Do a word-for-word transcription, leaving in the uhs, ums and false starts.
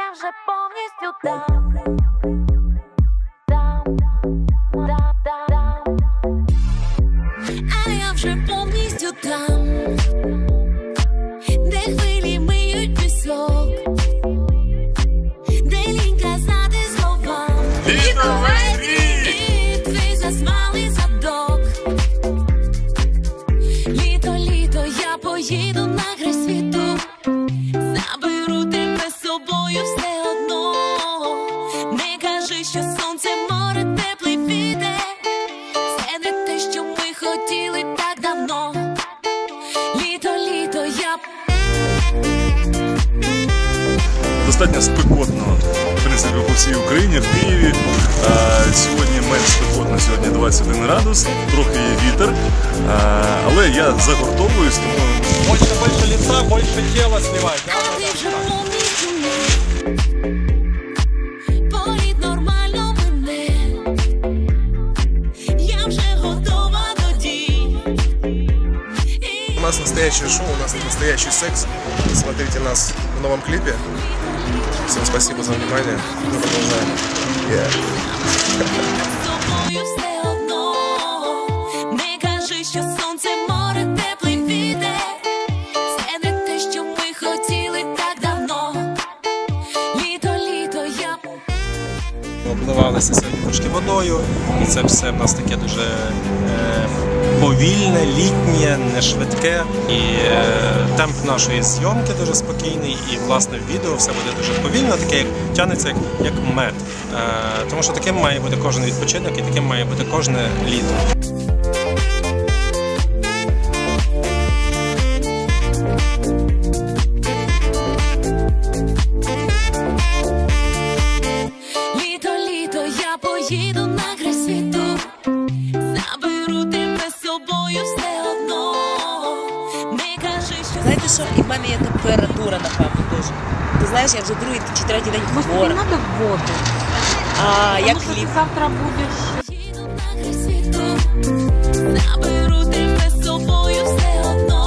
я вже повністю там. Там, там, там. А я вже повністю там, де хвилі миють пісок, де лінь казати слова. І твій засмалий задок. Літо, літо, я поїду на край світу, заберу тебе з собою все одно. Не кажи, що сонце, море, теплий вітер, це не те, що ми хотіли так давно. Літо, літо, я... Достатньо спекотно, в принципі, по всій Україні, в Києві. А, сьогодні менш спекотно, сьогодні двадцять один градус, трохи є вітер, а, але я загортовуюсь, тому... Більше, більше лица, більше тіла сливай. Да? А ти вже повністю не. Політ нормально мене. Я вже готова до дій. У нас настоящее шоу, у нас настоящий секс. Смотрите нас в новом клипе. Всем спасибо за внимание. Мы продолжаем. Yeah. З собою все одно. Не кажи, що сонце, море, теплий вітер, це не те, що ми хотіли так давно. Літо, літо, я... Обливалися сьогодні трошки водою, і це все в нас таке дуже е, повільне, літнє, не швидке. І е, темп нашої зйомки дуже спокійний, і власне в відео все буде дуже повільно, таке як тягнеться як, як мед. Е, тому що таким має бути кожен відпочинок і таким має бути кожне літо. Поїду на край світу, заберу тебе з собою все одно. Не кажи, що... Знаєте що, і в мене є температура, напевно, дуже. Ти знаєш, я вже другий чи третій день хвора. Може, не треба в воду? А, як Тому, хліб. що ти завтра будеш... Поїду на край світу, заберу тебе з собою все одно.